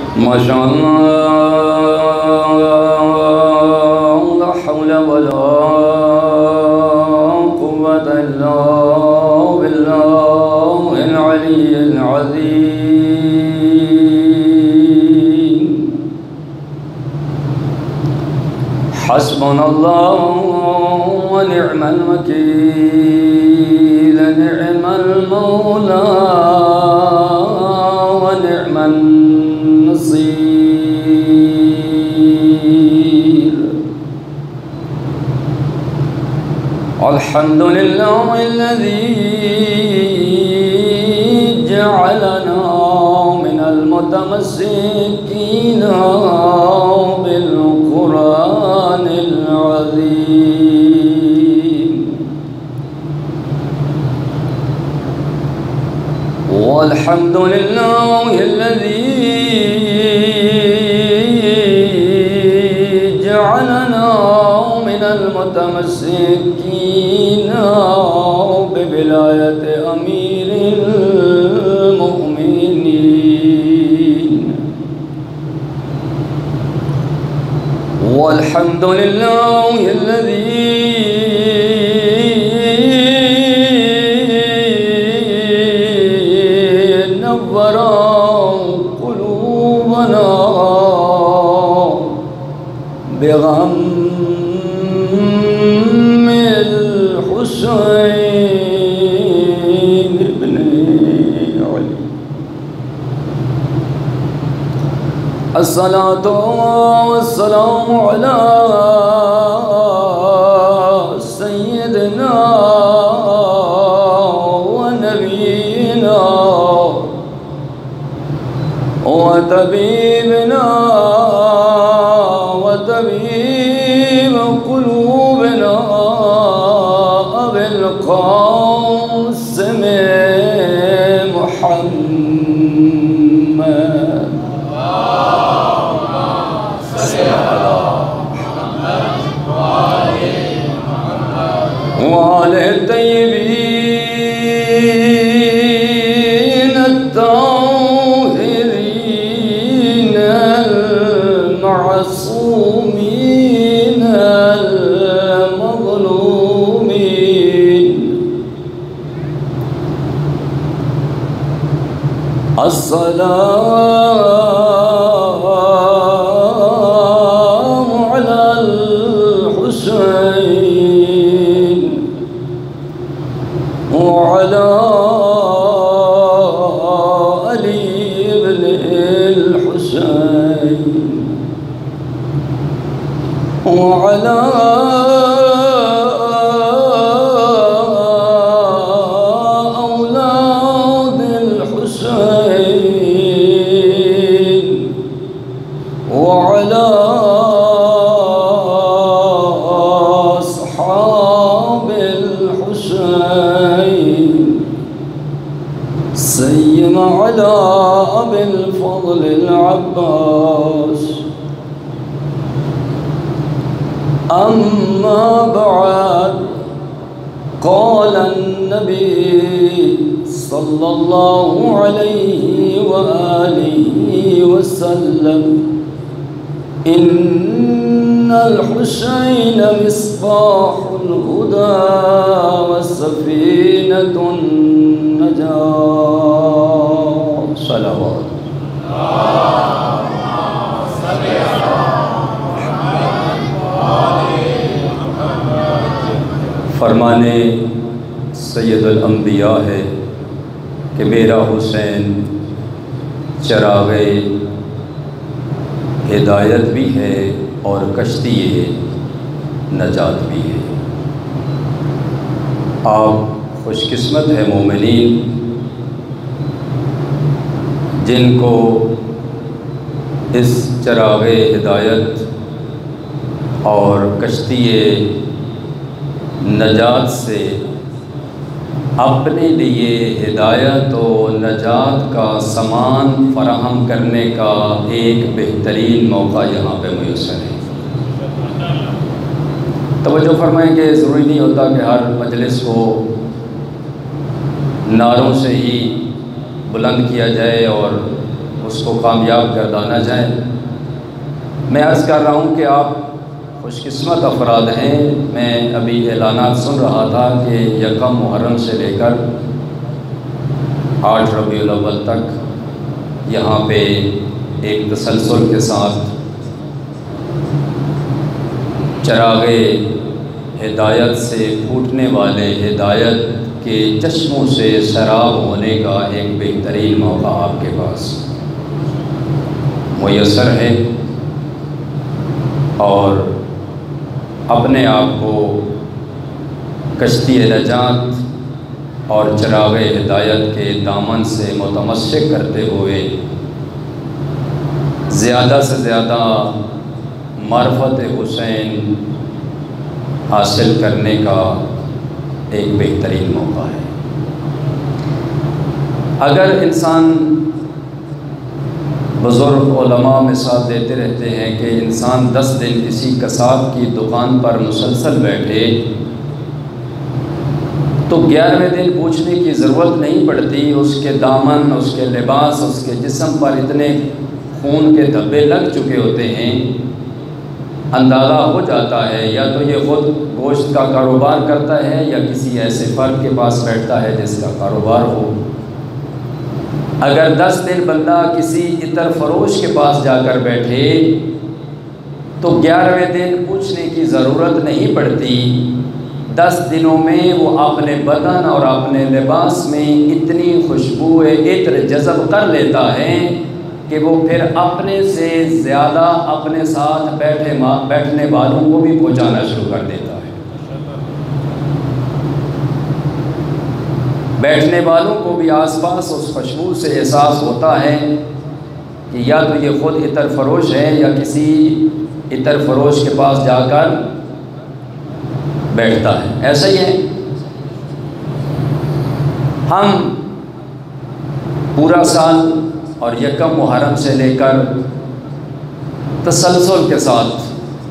ماشاء اللہ لا حول ولا قوة إلا بالله العلي العظيم. حسبنا الله ونعم الوكيل، نعم المولى ونعم النصير. الحمد لله الذي جعلنا من المتمسكين بالقرآن العظيم. والحمد لله الذي جعلنا من المتمسكين بولاية أمير المؤمنين. والحمد لله الذي نور قلوبنا بغم الحسين بن علي. الصلاة والسلام على سيدنا ونبينا وطبيبنا وطبيب قلوبنا أبي القاسم محمد. وآله الطيبين الطاهرين المعصومين المظلومين. السلام على الحسين وعلى علي بن الحسين وعلى أولاد الحسين وعلى أصحاب الحسين، سيما على أبي الفضل العباس. أما بعد، قال النبي صلى الله عليه وآله وسلم: إن الحسين مصباح الهدى وسفينة النجاة. صلوات. فرمانے سید الانبیاء ہے کہ میرا حسین چراغ ہدایت بھی ہے اور کشتی نجات بھی ہے. آپ خوش قسمت ہیں مومنین جن کو اس چراغ ہدایت اور کشتی نجات سے اپنے لیے ہدایت و نجات کا سامان فراہم کرنے کا ایک بہترین موقع یہاں پہ میسر ہے. توجہ فرمائیں کہ ضروری نہیں ہوتا کہ ہر مجلس کو نعروں سے ہی بلند کیا جائے اور اس کو کامیاب گردانا جائے۔ میں عرض کر رہا ہوں کہ آپ خوش قسمت افراد ہیں۔ میں ابھی اعلانات سن رہا تھا کہ 1 محرم سے لے کر 8 ربیع الاول تک یہاں پہ ایک تسلسل کے ساتھ چراغ ہدایت سے پھوٹنے والے ہدایت کے چشموں سے سیراب ہونے کا ایک بہترین موقع آپ کے پاس میسر ہے، اور اپنے آپ کو کشتی نجات اور چراغ ہدایت کے دامن سے متمسک کرتے ہوئے زیادہ سے زیادہ معرفت حسین حاصل کرنے کا ایک بہترین موقع ہے۔ اگر انسان بزرگ علماء مثال دیتے رہتے ہیں کہ انسان 10 دن کسی کساب کی دکان پر مسلسل بیٹھے تو 11ویں دن پوچھنے کی ضرورت نہیں پڑتی، اس کے دامن، اس کے لباس، اس کے جسم پر اتنے خون کے دھبے لگ چکے ہوتے ہیں، اندازہ ہو جاتا ہے یا تو یہ خود گوشت کا کاروبار کرتا ہے یا کسی ایسے فرد کے پاس بیٹھتا ہے جس کا کاروبار ہو۔ اگر 10 دن بندہ کسی عطر فروش کے پاس جا کر بیٹھے تو 11ویں دن پوچھنے کی ضرورت نہیں پڑتی۔ 10 دنوں میں وہ اپنے بدن اور اپنے لباس میں اتنی خوشبو عطر جذب کر لیتا ہے کہ وہ پھر اپنے سے زیادہ اپنے ساتھ بیٹھنے والوں کو بھی پہنچانا شروع کر دیتا ہے۔ بیٹھنے والوں کو بھی آس پاس اس خوشبو سے احساس ہوتا ہے کہ یا تو یہ خود عطر فروش ہے یا کسی عطر فروش کے پاس جا کر بیٹھتا ہے۔ ایسا ہی ہے، ہم پورا سال اور 1 محرم سے لے کر تسلسل کے ساتھ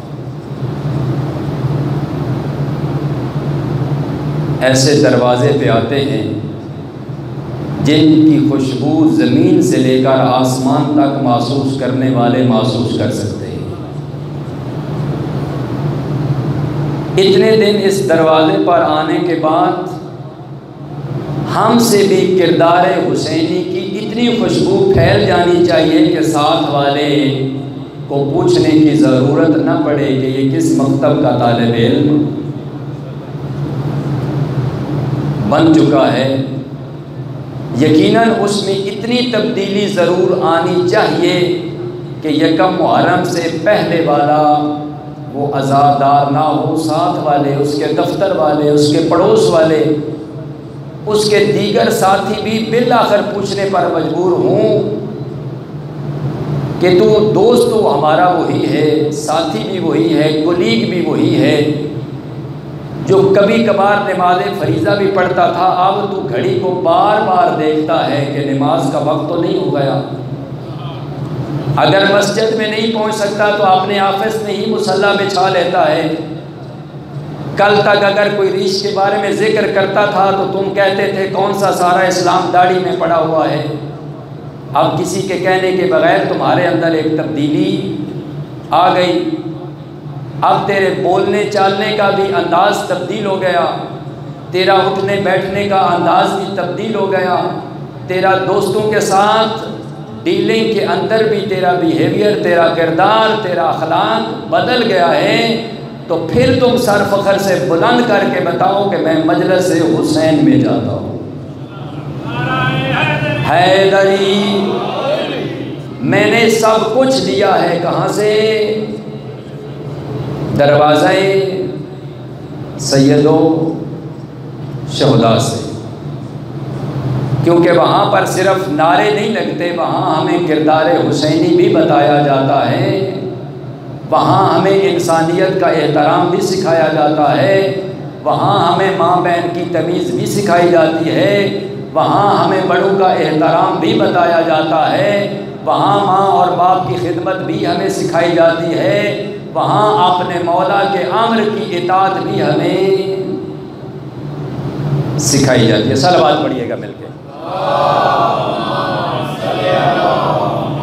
ایسے دروازے پہ آتے ہیں جن کی خوشبو زمین سے لے کر آسمان تک محسوس کرنے والے محسوس کر سکتے ہیں۔ اتنے دن اس دروازے پر آنے کے بعد ہم سے بھی کردار حسینی کی اتنی خوشبو پھیل جانی چاہیے کہ ساتھ والے کو پوچھنے کی ضرورت نہ پڑے کہ یہ کس مکتب کا طالب علم بن چکا ہے۔ یقیناً اس میں اتنی تبدیلی ضرور آنی چاہیے کہ 1 محرم سے پہلے والا وہ عزادار نہ ہو، ساتھ والے، اس کے دفتر والے، اس کے پڑوس والے، اس کے دیگر ساتھی بھی بالآخر پوچھنے پر مجبور ہوں کہ تو دوست تو ہمارا وہی ہے، ساتھی بھی وہی ہے، کولیگ بھی وہی ہے، جو کبھی کبھار نماز فریضہ بھی پڑھتا تھا، اب تو گھڑی کو بار بار دیکھتا ہے کہ نماز کا وقت تو نہیں ہو گیا۔ اگر مسجد میں نہیں پہنچ سکتا تو اپنے آفس میں ہی مصلی بچھا لیتا ہے۔ کل تک اگر کوئی ریش کے بارے میں ذکر کرتا تھا تو تم کہتے تھے کون سا سارا اسلام داڑھی میں پڑا ہوا ہے۔ اب کسی کے کہنے کے بغیر تمہارے اندر ایک تبدیلی آ گئی۔ اب تیرے بولنے چالنے کا بھی انداز تبدیل ہو گیا، تیرا اٹھنے بیٹھنے کا انداز بھی تبدیل ہو گیا، تیرا دوستوں کے ساتھ ڈیلنگ کے اندر بھی تیرا بیہیویئر، تیرا کردار، تیرا اخلاق بدل گیا ہے۔ تو پھر تم سر فخر سے بلند کر کے بتاؤ کہ میں مجلس حسین میں جاتا ہوں۔ حیدری، میں نے سب کچھ دیا ہے، کہاں سے؟ دروازہ سیدو شہداء سے، کیونکہ وہاں پر صرف نعرے نہیں لگتے، وہاں ہمیں کردار حسینی بھی بتایا جاتا ہے، وہاں ہمیں انسانیت کا احترام بھی سکھایا جاتا ہے، وہاں ہمیں ماں بہن کی تمیز بھی سکھائی جاتی ہے، وہاں ہمیں بڑوں کا احترام بھی بتایا جاتا ہے، وہاں ماں اور باپ کی خدمت بھی ہمیں سکھائی جاتی ہے، وہاں اپنے مولا کے امر کی اطاعت بھی ہمیں سکھائی جاتی ہے۔ صلوات پڑھیے گا مل کے۔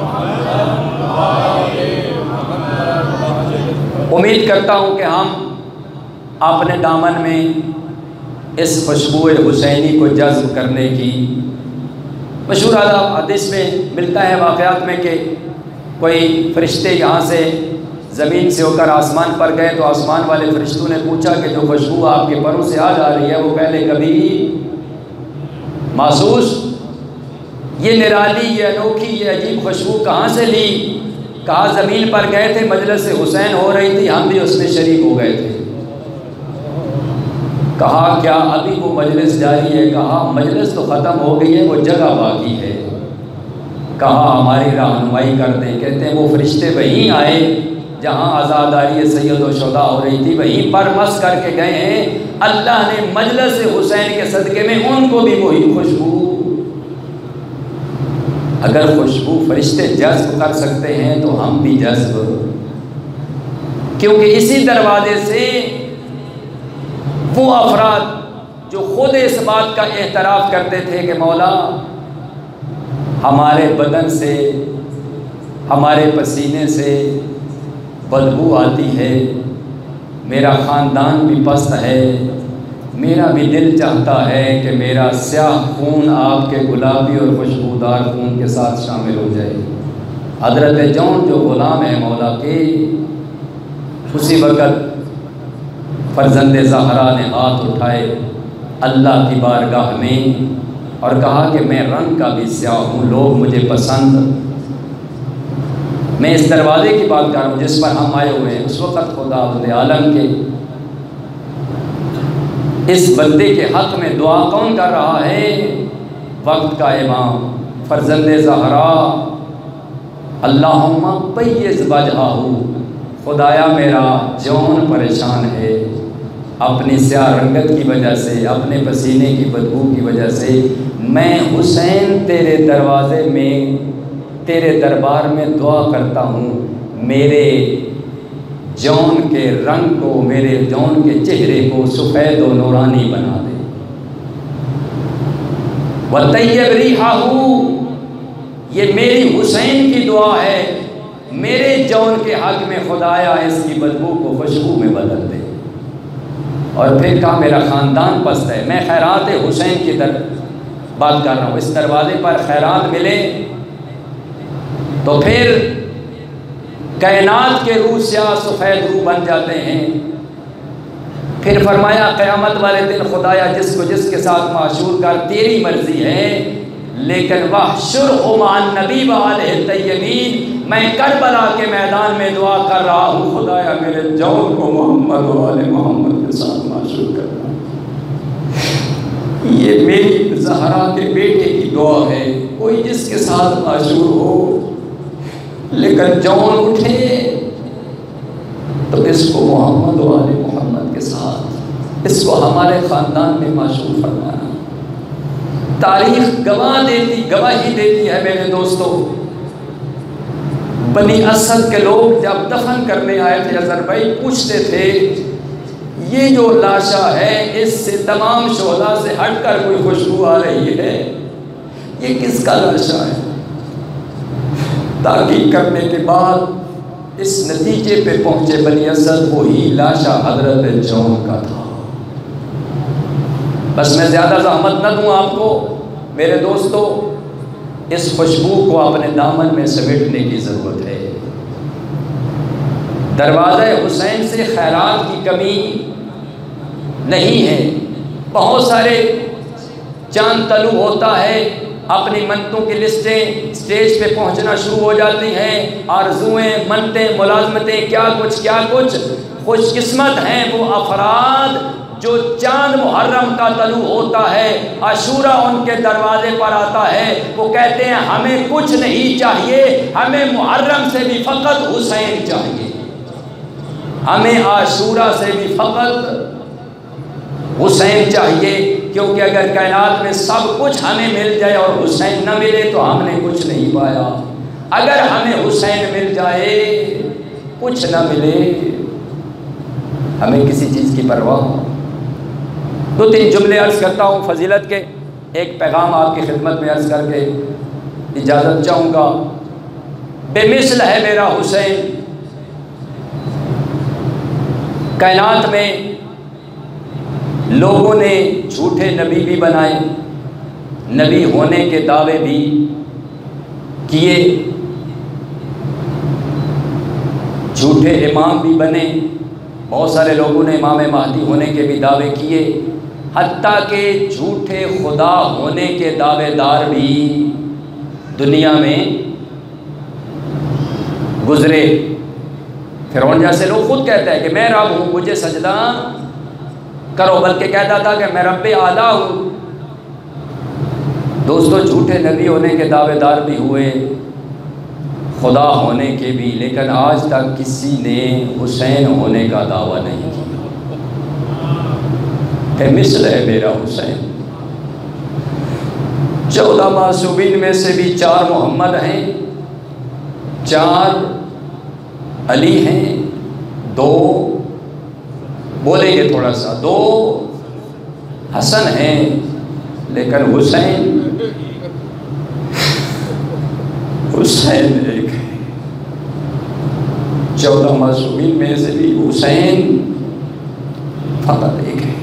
امید کرتا ہوں کہ ہم اپنے دامن میں اس خوشبو حسینی کو جذب کرنے کی مشہور حدیث میں ملتا ہے واقعات میں کہ کوئی فرشتے یہاں سے زمین سے ہو کر آسمان پر گئے تو آسمان والے فرشتوں نے پوچھا کہ جو خوشبو آپ کے پروں سے آ جا رہی ہے وہ پہلے کبھی محسوس، یہ نرالی، یہ انوکھی، یہ عجیب خوشبو کہاں سے لی؟ کہا زمین پر گئے تھے، مجلس حسین ہو رہی تھی، ہم بھی اس میں شریک ہو گئے تھے۔ کہا کیا ابھی وہ مجلس جاری ہے؟ کہا مجلس تو ختم ہو گئی ہے، وہ جگہ باقی ہے۔ کہا ہماری رہنمائی کر دیں۔ کہتے ہیں وہ فرشتے وہیں آئے جہاں عزاداری سید و شہداء ہو رہی تھی، وہیں پر مس کر کے گئے ہیں۔ اللہ نے مجلس حسین کے صدقے میں ان کو بھی وہی خوشبو، اگر خوشبو فرشتے جذب کر سکتے ہیں تو ہم بھی جذب، کیونکہ اسی دروازے سے وہ افراد جو خود اس بات کا اعتراف کرتے تھے کہ مولا ہمارے بدن سے، ہمارے پسینے سے بدبو آتی ہے، میرا خاندان بھی پست ہے، میرا بھی دل چاہتا ہے کہ میرا سیاہ خون آپ کے گلابی اور خوشبودار خون کے ساتھ شامل ہو جائے۔ حضرت جون جو غلام ہے مولا کے، اسی وقت فرزند زہرا نے ہاتھ اٹھائے اللہ کی بارگاہ میں اور کہا کہ میں رنگ کا بھی سیاہ ہوں، لوگ مجھے پسند، میں اس دروازے کی بات کر رہا ہوں جس پر ہم آئے ہوئے ہیں۔ اس وقت خدا عالم کے اس بندے کے حق میں دعا کون کر رہا ہے؟ وقت کا امام فرزند زہرا، اللہم بیض وجہہ، خدایا میرا جون پریشان ہے اپنی سیاہ رنگت کی وجہ سے، اپنے پسینے کی بدبو کی وجہ سے، میں حسین تیرے دروازے میں، تیرے دربار میں دعا کرتا ہوں میرے جون کے رنگ کو، میرے جون کے چہرے کو سفید و نورانی بنا دے۔ وَطَيِّبْ رِيحَهُ، یہ میری حسین کی دعا ہے، میرے جون کے حق میں خدایا اس کی بدبو کو خوشبو میں بدل دے۔ اور پھر کہا میرا خاندان پست ہے، میں خیرات حسین کی بات کر رہا ہوں، اس دروازے پر خیرات ملے تو پھر کائنات کے روح سیاہ سفید روح بن جاتے ہیں۔ پھر فرمایا قیامت والے دن خدایا جس کو جس کے ساتھ معشور کر، تیری مرضی ہے، لیکن وَاحْشُرْهُ مَعَ النَّبِيِّ وَآلِهِ الطَّيِّبِينَ، میں کربلا کے میدان میں دعا کر رہا ہوں خدایا میرے جون کو محمد و آل محمد کے ساتھ معشور کرنا۔ یہ میری زہرا کے بیٹے کی دعا ہے، کوئی جس کے ساتھ معشور ہو لیکن جون اٹھے تو اس کو محمد و آل محمد کے ساتھ، اس کو ہمارے خاندان میں معشور فرمانا۔ تاریخ گواہی دیتی ہے میرے دوستو، بنی اسد کے لوگ جب دفن کرنے آئے تھے اظہر بھائی، پوچھتے تھے یہ جو لاشا ہے اس سے تمام شہداء سے ہٹ کر کوئی خوشبو آ رہی ہے، یہ کس کا لاشا ہے؟ تحقیق کرنے کے بعد اس نتیجے پہ پہنچے بنی اسد وہی لاشا حضرت جون کا تھا۔ بس میں زیادہ زحمت نہ دوں آپ کو میرے دوستو، اس خوشبو کو اپنے دامن میں سمیٹنے کی ضرورت ہے۔ دروازہ حسین سے خیرات کی کمی نہیں ہے، بہت سارے چاند طلوع ہوتا ہے، اپنی منتوں کی لسٹیں سٹیج پہ پہنچنا شروع ہو جاتی ہیں، آرزویں، منتیں، ملازمتیں، کیا کچھ۔ خوش قسمت ہیں وہ افراد جو چاند محرم کا طلوع ہوتا ہے، عاشورہ ان کے دروازے پر آتا ہے، وہ کہتے ہیں ہمیں کچھ نہیں چاہیے، ہمیں محرم سے بھی فقط حسین چاہیے، ہمیں عاشورہ سے بھی فقط حسین چاہیے، کیونکہ اگر کائنات میں سب کچھ ہمیں مل جائے اور حسین نہ ملے تو ہم نے کچھ نہیں پایا۔ اگر ہمیں حسین مل جائے، کچھ نہ ملے، ہمیں کسی چیز کی پرواہ ہو۔ 2-3 جملے عرض کرتا ہوں فضیلت کے، ایک پیغام آپ کی خدمت میں عرض کر کے اجازت چاہوں گا۔ بے مثل ہے میرا حسین، کائنات میں لوگوں نے جھوٹے نبی بھی بنائے، نبی ہونے کے دعوے بھی کیے، جھوٹے امام بھی بنے، بہت سارے لوگوں نے امام مہدی ہونے کے بھی دعوے کیے، حتیٰ کہ جھوٹے خدا ہونے کے دعوے دار بھی دنیا میں گزرے۔ فرعون جیسے لوگ خود کہتے ہیں کہ میں رب ہوں، مجھے سجدہ کرو، بلکہ کہتا تھا کہ میں رب اعلیٰ ہوں۔ دوستو، جھوٹے نبی ہونے کے دعوے دار بھی ہوئے، خدا ہونے کے بھی، لیکن آج تک کسی نے حسین ہونے کا دعویٰ نہیں کیا کہ مثل ہے میرا حسین۔ 14 معصومین میں سے بھی 4 محمد ہیں، 4 علی ہیں، 2 بولیں گے تھوڑا سا، 2 حسن ہیں، لیکن حسین ایک ہے۔ 14 معصومین میں سے بھی حسین فقط ایک ہے۔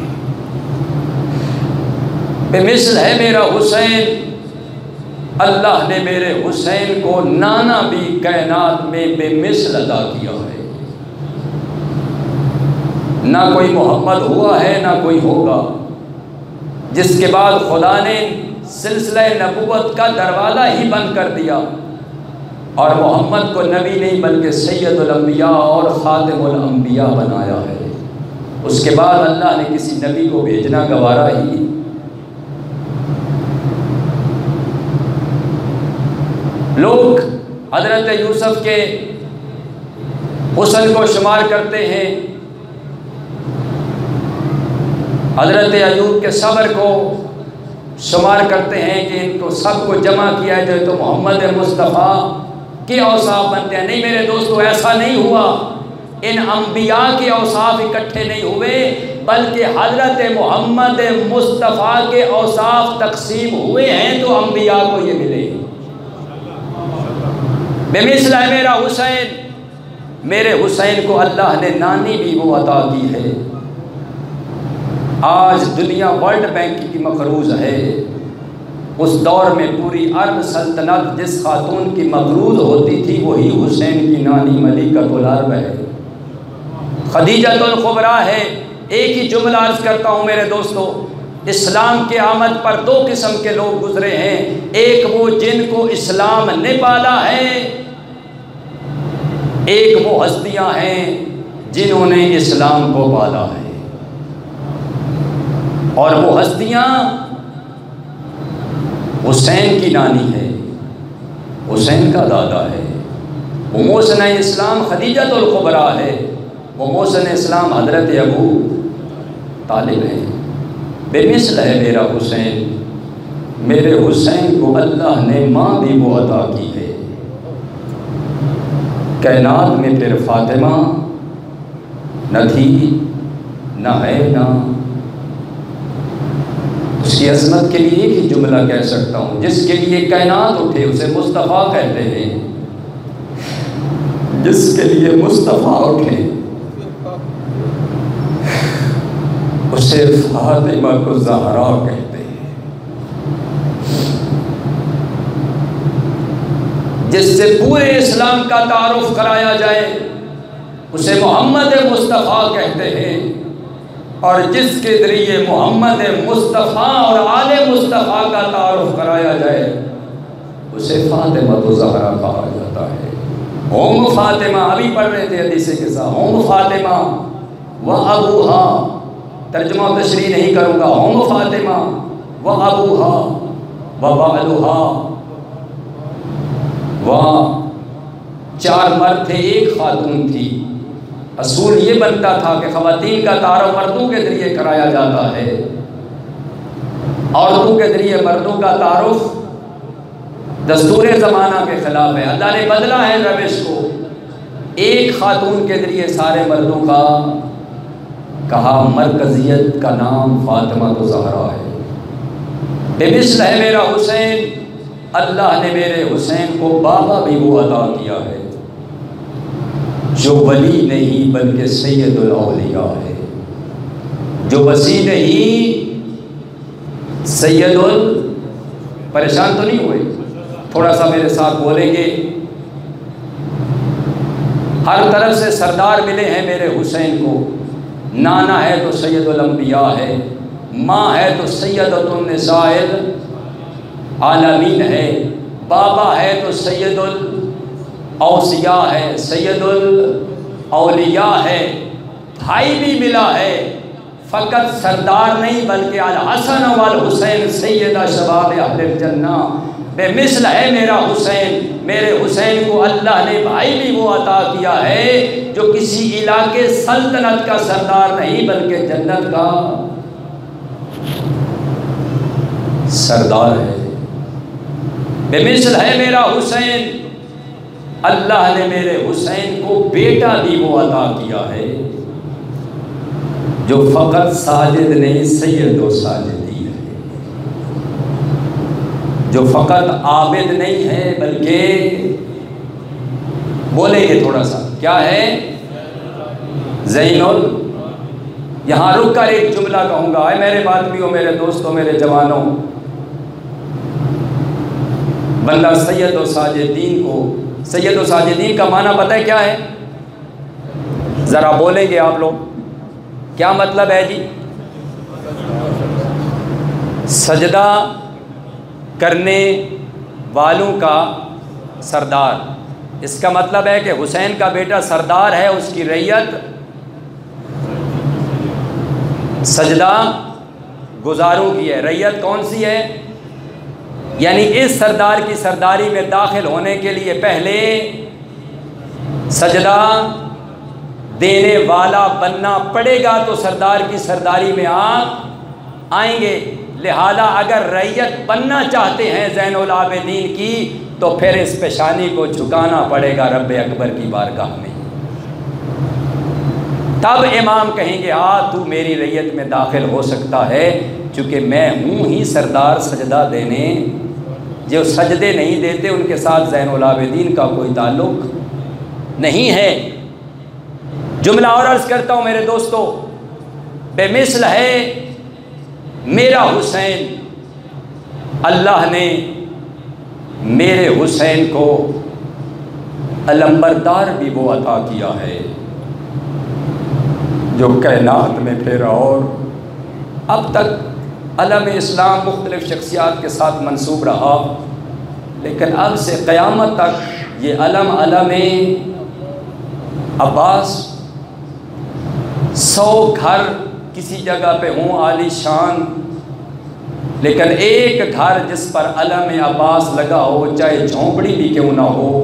بے مثل ہے میرا حسین، اللہ نے میرے حسین کو نانا بھی کائنات میں بے مثل عطا کیا ہے۔ نہ کوئی محمد ہوا ہے نہ کوئی ہوگا، جس کے بعد خدا نے سلسلہ نبوت کا دروازہ ہی بند کر دیا اور محمد کو نبی نہیں بلکہ سید الانبیاء اور خاتم الانبیاء بنایا ہے۔ اس کے بعد اللہ نے کسی نبی کو بھیجنا گوارا ہی۔ لوگ حضرت یوسف کے حسن کو شمار کرتے ہیں، حضرت ایوب کے صبر کو شمار کرتے ہیں کہ ان کو سب کو جمع کیا جائے تو محمد مصطفیٰ کے اوصاف بنتے ہیں۔ نہیں میرے دوستو، ایسا نہیں ہوا، ان انبیاء کے اوصاف اکٹھے نہیں ہوئے، بلکہ حضرت محمد مصطفیٰ کے اوصاف تقسیم ہوئے ہیں تو انبیاء کو یہ ملے۔ بے مثل ہے میرا حسین، میرے حسین کو اللہ نے نانی بھی وہ عطا کی ہے۔ آج دنیا ورلڈ بینک کی مقروض ہے، اس دور میں پوری عرب سلطنت جس خاتون کی مقروض ہوتی تھی وہی حسین کی نانی ملکۃ العرب ہے، خدیجۃ الکبریٰ ہے۔ ایک ہی جملہ عرض کرتا ہوں میرے دوستو، اسلام کے آمد پر 2 قسم کے لوگ گزرے ہیں، ایک وہ جن کو اسلام نے پالا ہے، ایک وہ ہستیاں ہیں جنہوں نے اسلام کو پالا ہے، اور وہ ہستیاں حسین کی نانی ہے، حسین کا دادا ہے، وہ محسن اسلام خدیجۃ الکبریٰ ہے، وہ محسن اسلام حضرت ابو طالب ہے۔ بے مثل ہے میرا حسین، میرے حسین کو اللہ نے ماں بھی وہ عطا کی ہے۔ کائنات میں پھر فاطمہ نہ تھی نہ ہے نہ، اس کی عظمت کے لیے ایک ہی جملہ کہہ سکتا ہوں، جس کے لیے کائنات اٹھے اسے مصطفیٰ کہتے ہیں، جس کے لیے مصطفیٰ اٹھے اسے فاطمہ کو زہرا کہتے ہیں، جس سے پورے اسلام کا تعارف کرایا جائے اسے محمد مصطفیٰ کہتے ہیں، اور جس کے ذریعے محمد مصطفیٰ اور آل مصطفیٰ کا تعارف کرایا جائے اسے فاطمہ الزہرا کہا جاتا ہے۔ ام فاطمہ، ابھی پڑھ رہے تھے حدیث کے ساتھ، ام فاطمہ و ابوہا، ترجمہ و تشریح نہیں کروں گا، ام فاطمہ و ابوہا و بعلہا، وہاں 4 مرد تھے، ایک خاتون تھی۔ اصول یہ بنتا تھا کہ خواتین کا تعارف مردوں کے ذریعے کرایا جاتا ہے، عورتوں کے ذریعے مردوں کا تعارف دستور زمانہ کے خلاف ہے۔ اللہ نے بدلا ہے روش کو، ایک خاتون کے ذریعے سارے مردوں کا کہا، مرکزیت کا نام فاطمہ الزہرا ہے۔ بے مثل ہے میرا حسین، اللہ نے میرے حسین کو بابا بھی وہ عطا کیا ہے۔ جو ولی نہیں بلکہ سید الاولیاء ہے، جو وسیع نہیں سید پریشان تو نہیں ہوئے؟ تھوڑا سا میرے ساتھ بولیں گے۔ ہر طرف سے سردار ملے ہیں میرے حسین کو، نانا ہے تو سید الانبیاء ہے، ماں ہے تو سیدۃ النساء العالمین ہے، بابا ہے تو سید الاوصیاء ہے، سید الاولیاء ہے، بھائی بھی ملا ہے، فقط سردار نہیں بلکہ الحسن والحسین سیدہ شباب اہل الجنہ، بے مثل ہے میرا حسین۔ میرے حسین کو اللہ نے بھائی بھی وہ عطا کیا ہے جو کسی علاقے سلطنت کا سردار نہیں بلکہ جنت کا سردار ہے، بے مثل ہے میرا حسین۔ اللہ نے میرے حسین کو بیٹا بھی وہ عطا کیا ہے جو فقط ساجد نہیں سید و ساجدی ہے، جو فقط عابد نہیں ہے بلکہ بولیں گے تھوڑا سا کیا ہے، زین یہاں رک کر ایک جملہ کہوں گا، اے میرے باتیوں، میرے دوستوں، میرے جوانوں، بندہ سید و ساجدین کو، سید و ساجدین کا معنی پتہ ہے کیا ہے؟ ذرا بولیں گے آپ لوگ، کیا مطلب ہے جی؟ سجدہ کرنے والوں کا سردار۔ اس کا مطلب ہے کہ حسین کا بیٹا سردار ہے، اس کی رعیت سجدہ گزاروں کی ہے۔ رعیت کون سی ہے؟ یعنی اس سردار کی سرداری میں داخل ہونے کے لیے پہلے سجدہ دینے والا بننا پڑے گا تو سردار کی سرداری میں آپ آئیں گے۔ لہذا اگر رعیت بننا چاہتے ہیں زین العابدین کی تو پھر اس پیشانی کو جھکانا پڑے گا رب اکبر کی بارگاہ میں، تب امام کہیں گے ہاں تو میری رعیت میں داخل ہو سکتا ہے، چونکہ میں ہوں ہی سردار سجدہ دینے۔ جو سجدے نہیں دیتے ان کے ساتھ زین العابدین کا کوئی تعلق نہیں ہے۔ جملہ اور عرض کرتا ہوں میرے دوستو، بے مثل ہے میرا حسین۔ اللہ نے میرے حسین کو علمبردار بھی وہ عطا کیا ہے جو کائنات میں پھر، اور اب تک علم اسلام مختلف شخصیات کے ساتھ منسوب رہا، لیکن اب سے قیامت تک یہ علم عباس 100 گھر کسی جگہ پہ ہوں عالی شان، لیکن ایک گھر جس پر علم عباس لگا ہو، چاہے جھونپڑی بھی کیوں نہ ہو،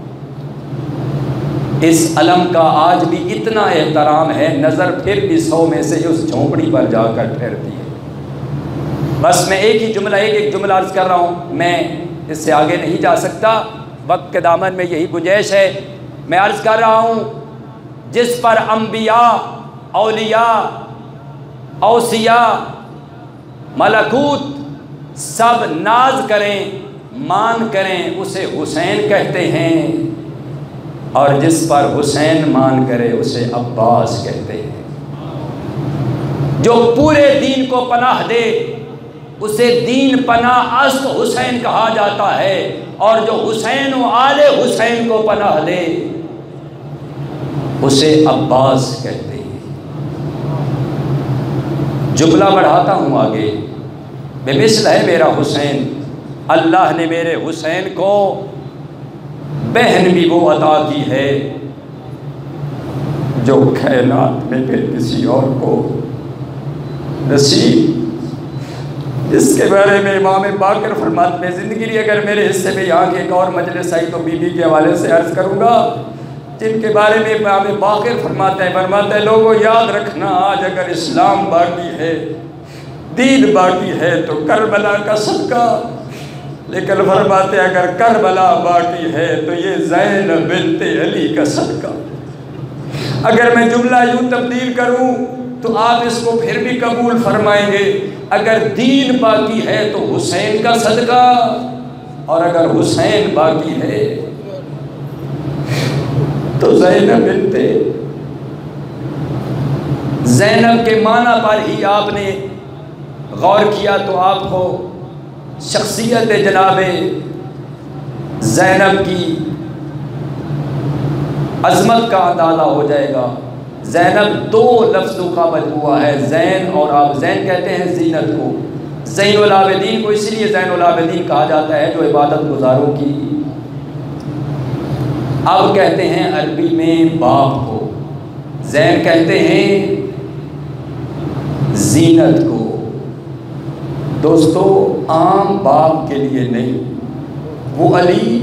اس علم کا آج بھی اتنا احترام ہے، نظر پھر بھی 100 میں سے اس جھونپڑی پر جا کر پھرتی ہے۔ بس میں ایک جملہ عرض کر رہا ہوں، میں اس سے آگے نہیں جا سکتا، وقت کے دامن میں یہی گنجائش ہے۔ میں عرض کر رہا ہوں جس پر انبیاء، اولیاء، اوصیاء، ملکوت سب ناز کریں، مان کریں، اسے حسین کہتے ہیں، اور جس پر حسین مان کرے اسے عباس کہتے ہیں۔ جو پورے دین کو پناہ دے اسے دین پناہ است حسین کہا جاتا ہے، اور جو حسین و آل حسین کو پناہ دے اسے عباس کہتے ہیں۔ جملہ بڑھاتا ہوں آگے، بے مثل ہے میرا حسین۔ اللہ نے میرے حسین کو بہن بھی وہ عطا کی ہے جو کائنات میں پھر کسی اور کو نصیب، جس کے بارے میں امام باقر فرماتے ہیں، زندگی لی اگر میرے حصے میں یہاں کی ایک اور مجلس آئی تو بی بی کے حوالے سے عرض کروں گا، جن کے بارے میں امام باقر فرماتے ہیں لوگوں یاد رکھنا، آج اگر اسلام باقی ہے، دین باقی ہے تو کربلا کا صدقہ، لیکن فرماتے ہیں اگر کربلا باقی ہے تو یہ زینب بنت علی کا صدقہ۔ اگر میں جملہ یوں تبدیل کروں تو آپ اس کو پھر بھی قبول فرمائیں گے، اگر دین باقی ہے تو حسین کا صدقہ، اور اگر حسین باقی ہے تو تو زینب بنت زینب کے معنی پر ہی آپ نے غور کیا تو آپ کو شخصیت جناب زینب کی عظمت کا اندازہ ہو جائے گا۔ زینب دو لفظوں کا مجموعہ ہے، زین، اور آپ زین کہتے ہیں زینت کو، زین العابدین کو اس لیے زین العابدین کہا جاتا ہے جو عبادت گزاروں کی، اب کہتے ہیں عربی میں باپ کو، زین کہتے ہیں زینت کو۔ دوستو عام باپ کے لیے نہیں، وہ علی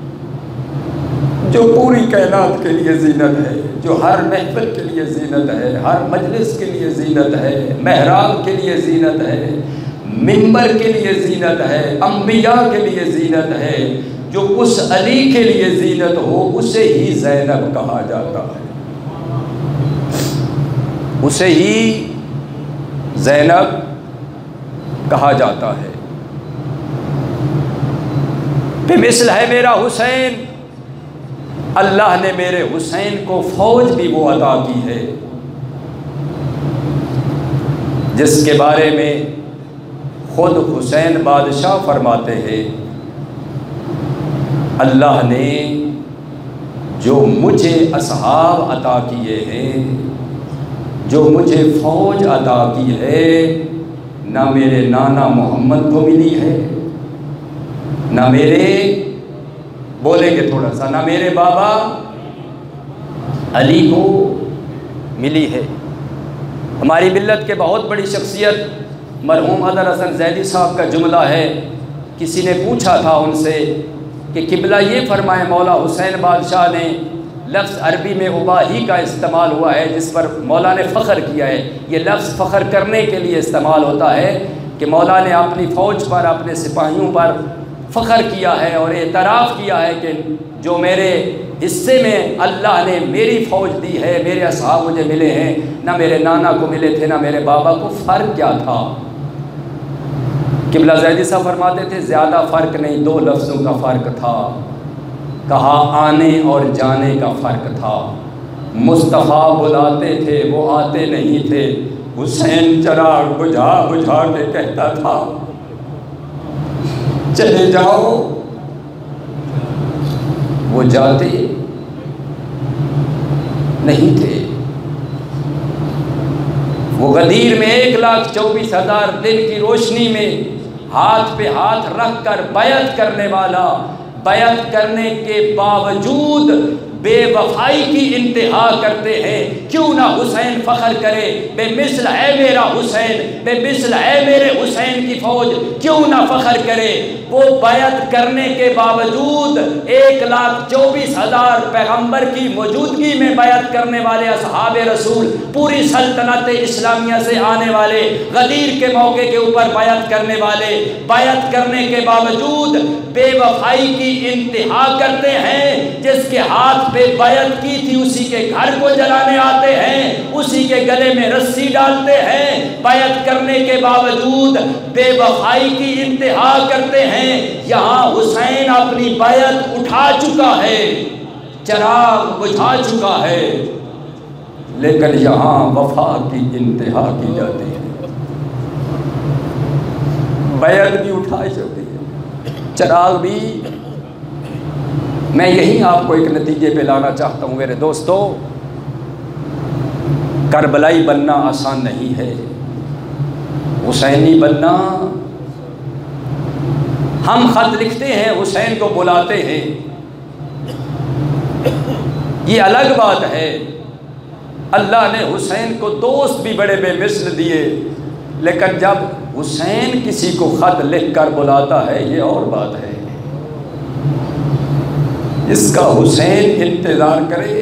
جو پوری کائنات کے لیے زینت ہے، جو ہر محفل کے لیے زینت ہے، ہر مجلس کے لیے زینت ہے، محراب کے لیے زینت ہے، منبر کے لیے زینت ہے، انبیاء کے لیے زینت ہے، جو اس علی کے لیے زینت ہو اسے ہی زینب کہا جاتا ہے، اسے ہی زینب کہا جاتا ہے۔ بمثل ہے میرا حسین، اللہ نے میرے حسین کو فوج بھی وہ عطا کی ہے جس کے بارے میں خود حسین بادشاہ فرماتے ہیں، اللہ نے جو مجھے اصحاب عطا کیے ہیں، جو مجھے فوج عطا کی ہے، نہ میرے نانا محمد کو ملی ہے، نہ میرے، بولیں گے تھوڑا سا، نہ میرے بابا علی کو ملی ہے۔ ہماری ملت کے بہت بڑی شخصیت مرحوم حیدر حسن زیدی صاحب کا جملہ ہے، کسی نے پوچھا تھا ان سے کہ قبلہ یہ فرمائے مولا حسین بادشاہ نے لفظ عربی میں اباہی کا استعمال ہوا ہے جس پر مولا نے فخر کیا ہے، یہ لفظ فخر کرنے کے لیے استعمال ہوتا ہے کہ مولا نے اپنی فوج پر، اپنے سپاہیوں پر فخر کیا ہے اور اعتراف کیا ہے کہ جو میرے حصے میں اللہ نے میری فوج دی ہے، میرے اصحاب مجھے ملے ہیں، نہ میرے نانا کو ملے تھے نہ میرے بابا کو، فرق کیا تھا؟ قبلہ زیدی صاحب فرماتے تھے زیادہ فرق نہیں، دو لفظوں کا فرق تھا، کہا آنے اور جانے کا فرق تھا، مصطفیٰ بلاتے تھے وہ آتے نہیں تھے، حسین چراغ بجھا بجھا کے کہتا تھا چلے جاؤ، وہ جاتے نہیں تھے۔ وہ غدیر میں 1,24,000 دن کی روشنی میں ہاتھ پہ ہاتھ رکھ کر بیعت کرنے والا، بیعت کرنے کے باوجود بے وفائی کی انتہا کرتے ہیں، کیوں نہ حسین فخر کرے، بے مثل ہے میرا حسین، بے مثل ہے میرے حسین کی فوج، کیوں نہ فخر کرے۔ وہ بیعت کرنے کے باوجود 1,24,000 پیغمبر کی موجودگی میں بیعت کرنے والے اصحاب رسول، پوری سلطنت اسلامیہ سے آنے والے، غدیر کے موقع کے اوپر بیعت کرنے والے، بیعت کرنے کے باوجود بے وفائی کی انتہا کرتے ہیں، جس کے ہاتھ پہ بیعت کی تھی اسی کے گھر کو جلانے آتے ہیں، اسی کے گلے میں رسی ڈالتے ہیں، بیعت کرنے کے باوجود بے وفائی کی انتہا کرتے ہیں۔ یہاں حسین اپنی بیعت اٹھا چکا ہے، چراغ بجھا چکا ہے، لیکن یہاں وفا کی انتہا کی جاتی ہے، بیعت بھی اٹھائی جاتی ہے، چراغ بھی۔ میں یہی آپ کو ایک نتیجے پہ لانا چاہتا ہوں میرے دوستو، کربلائی بننا آسان نہیں ہے، حسینی بننا، ہم خط لکھتے ہیں حسین کو بلاتے ہیں، یہ الگ بات ہے، اللہ نے حسین کو دوست بھی بڑے بے مثل دیے، لیکن جب حسین کسی کو خط لکھ کر بلاتا ہے یہ اور بات ہے، اس کا حسین انتظار کرے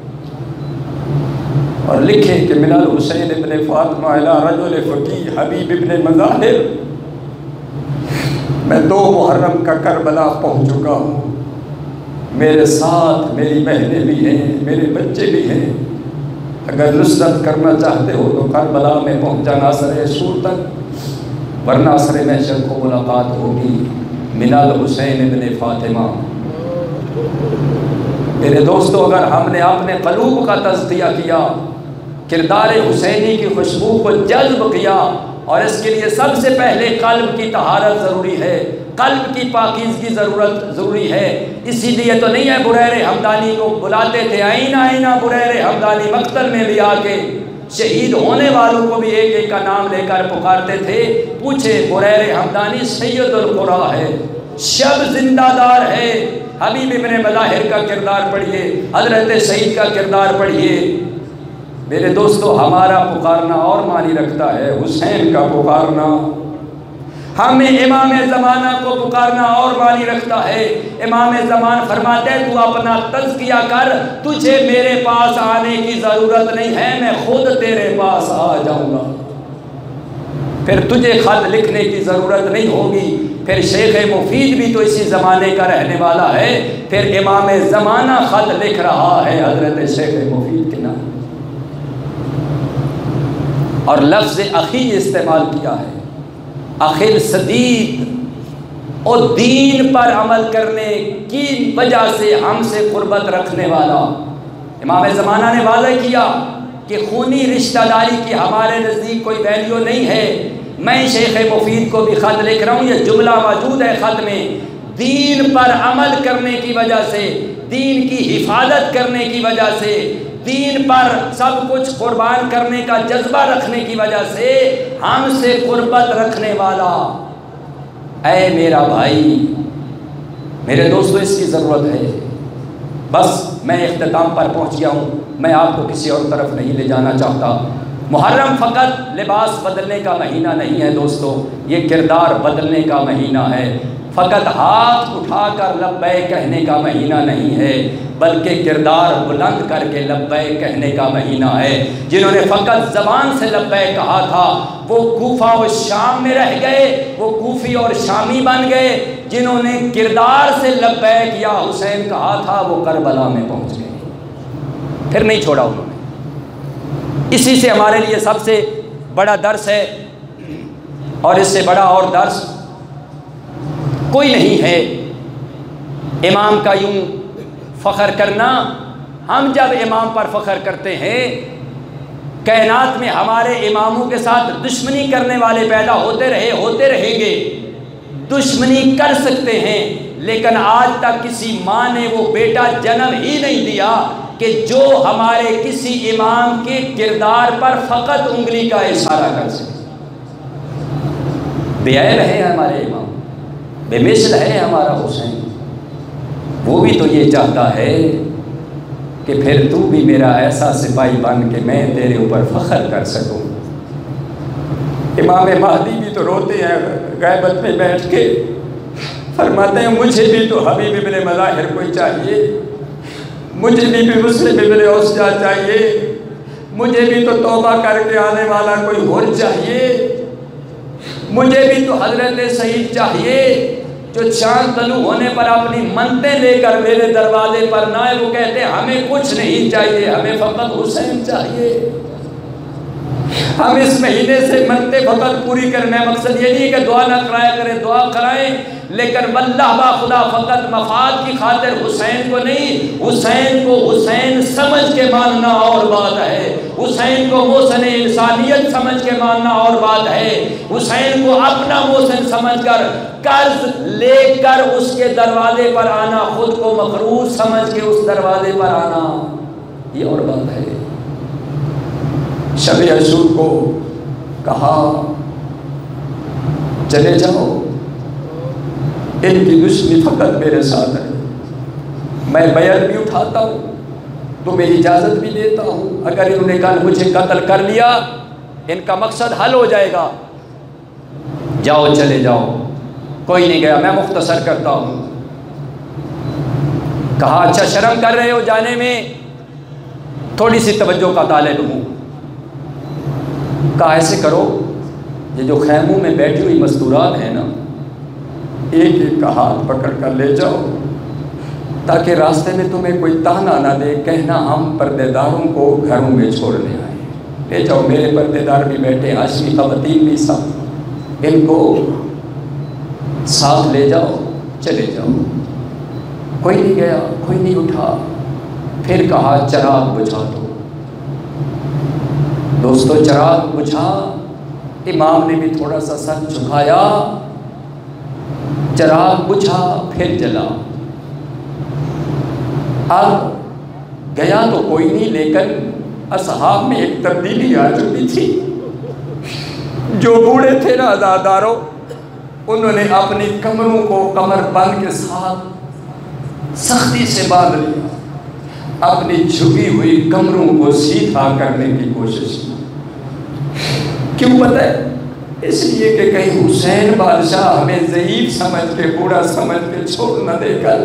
اور لکھے کہ من الحسین ابن فاطمہ الی رجل فقیہ حبیب ابن مظاہر، میں 2 محرم کا کربلا پہنچ چکا ہوں، میرے ساتھ میری بہنیں بھی ہیں، میرے بچے بھی ہیں، اگر نصرت کرنا چاہتے ہو تو کربلا میں پہنچا ناصر سور تک، ورنہ ناصر محشر کو ملاقات ہوگی، من الحسین ابن فاطمہ۔ میرے دوستو، اگر ہم نے اپنے قلوب کا تزکیہ کیا، کردار حسینی کی خوشبو کو جذب کیا، اور اس کے لیے سب سے پہلے قلب کی طہارت ضروری ہے، قلب کی پاکیزگی ضروری ہے۔ اسی لیے تو نہیں ہے بریر حمدانی کو بلاتے تھے، آئینہ آئینہ بریر حمدانی، مقتل میں بھی آ کے شہید ہونے والوں کو بھی ایک ایک کا نام لے کر پکارتے تھے۔ پوچھے بریر حمدانی سید القرا ہے، شب زندہ دار ہے۔ حبیب ابن مظاہر کا کردار پڑھیے، حضرت سعید کا کردار پڑھیے۔ میرے دوستو، ہمارا پکارنا اور معنی رکھتا ہے، حسین کا پکارنا، ہمیں امام زمانہ کو پکارنا اور معنی رکھتا ہے۔ امام زمان فرماتے ہیں تو اپنا تزکیہ کر، تجھے میرے پاس آنے کی ضرورت نہیں ہے، میں خود تیرے پاس آ جاؤں گا، پھر تجھے خط لکھنے کی ضرورت نہیں ہوگی۔ پھر شیخ مفید بھی تو اسی زمانے کا رہنے والا ہے، پھر امام زمانہ خط لکھ رہا ہے حضرت شیخ مفید کے نام، اور لفظ اخی استعمال کیا ہے، اخل صدیق، اور دین پر عمل کرنے کی وجہ سے ہم سے قربت رکھنے والا۔ امام زمانہ نے واضح کیا کہ خونی رشتہ داری کی ہمارے نزدیک کوئی ویلیو نہیں ہے۔ میں شیخ مفید کو بھی خط لکھ رہا ہوں، یہ جملہ موجود ہے خط میں، دین پر عمل کرنے کی وجہ سے، دین کی حفاظت کرنے کی وجہ سے، دین پر سب کچھ قربان کرنے کا جذبہ رکھنے کی وجہ سے ہم سے قربت رکھنے والا، اے میرا بھائی۔ میرے دوستو، اس کی ضرورت ہے۔ بس میں اختتام پر پہنچ گیا ہوں، میں آپ کو کسی اور طرف نہیں لے جانا چاہتا۔ محرم فقط لباس بدلنے کا مہینہ نہیں ہے دوستو، یہ کردار بدلنے کا مہینہ ہے۔ فقط ہاتھ اٹھا کر لبیک کہنے کا مہینہ نہیں ہے، بلکہ کردار بلند کر کے لبیک کہنے کا مہینہ ہے۔ جنہوں نے فقط زبان سے لبیک کہا تھا وہ کوفہ و شام میں رہ گئے، وہ کوفی اور شامی بن گئے۔ جنہوں نے کردار سے لبیک یا حسین کہا تھا وہ کربلا میں پہنچ گئے، پھر نہیں چھوڑا انہوں نے۔ اسی سے ہمارے لیے سب سے بڑا درس ہے، اور اس سے بڑا اور درس کوئی نہیں ہے، امام کا یوں فخر کرنا۔ ہم جب امام پر فخر کرتے ہیں، کائنات میں ہمارے اماموں کے ساتھ دشمنی کرنے والے پیدا ہوتے رہیں گے، دشمنی کر سکتے ہیں، لیکن آج تک کسی ماں نے وہ بیٹا جنم ہی نہیں دیا کہ جو ہمارے کسی امام کے کردار پر فقط انگلی کا اشارہ کر سکے۔ بے عیب ہے ہمارے امام، بے مثل ہے ہمارا حسین، وہ بھی تو یہ چاہتا ہے کہ پھر تو بھی میرا ایسا سپاہی بن کہ میں تیرے اوپر فخر کر سکوں۔ امام مہدی بھی تو روتے ہیں غیبت میں بیٹھ کے، فرماتے ہیں مجھے بھی تو حبیب ابن مظاہر کوئی چاہیے، مجھے بھی مسلم ابن اوسجا چاہیے، مجھے بھی تو توبہ کر کے آنے والا کوئی حر چاہیے، مجھے بھی تو حضرت سعید چاہیے جو چاند طلوع ہونے پر اپنی منتیں لے کر میرے دروازے پر نہ آئے۔ وہ کہتے ہیں ہمیں کچھ نہیں چاہیے، ہمیں فقط حسین چاہیے۔ ہم اس مہینے سے منتیں فقط پوری کرنا ہے، مقصد یہ نہیں کہ دعا نہ کرایا کریں، دعا کرائیں، لیکن واللہ با خدا فقط مفاد کی خاطر حسین کو نہیں، حسین کو حسین سمجھ کے ماننا اور بات ہے، حسین کو محسن انسانیت سمجھ کے ماننا اور بات ہے، حسین کو اپنا محسن سمجھ کر قرض لے کر اس کے دروازے پر آنا، خود کو مقروض سمجھ کے اس دروازے پر آنا، یہ اور بات ہے۔ شب عاشور کو کہا چلے جاؤ، ان کی دشمنی فقط میرے ساتھ ہے، میں بیعت بھی اٹھاتا ہوں، تمہیں اجازت بھی دیتا ہوں، اگر انہوں نے کل مجھے قتل کر لیا ان کا مقصد حل ہو جائے گا، جاؤ چلے جاؤ۔ کوئی نہیں گیا، میں مختصر کرتا ہوں۔ کہا اچھا شرم کر رہے ہو جانے میں، تھوڑی سی توجہ کا طالب ہوں۔ کہا ایسے کرو، یہ جو خیموں میں بیٹھی ہوئی مستورات ہیں نا، ایک ایک کا ہاتھ پکڑ کر لے جاؤ، تاکہ راستے میں تمہیں کوئی تانا نہ دے، کہنا ہم پردے داروں کو گھروں میں چھوڑنے آئے۔ لے جاؤ، میرے پردے دار بھی بیٹھے، ہاشمی خواتین بھی سب، ان کو ساتھ لے جاؤ، چلے جاؤ۔ کوئی نہیں گیا، کوئی نہیں اٹھا، پھر کہا چراغ بجھا دو۔ دوستو چراغ بجھا، امام نے بھی تھوڑا سا سر جھکایا، چراغ بجھا پھر جلا۔ اب گیا تو کوئی نہیں، لیکن اصحاب میں ایک تبدیلی آ چکی تھی۔ جو بوڑھے تھے نا عزاداروں، انہوں نے اپنی کمروں کو کمر بند کے ساتھ سختی سے باندھ لیا، اپنی جھکی ہوئی کمروں کو سیدھا کرنے کی کوشش کی۔ کیوں پتہ ہے؟ اس لیے کہ کہیں حسین بادشاہ ہمیں ضعیف سمجھ کے، بوڑھا سمجھ کے چھوڑ نہ دے کر۔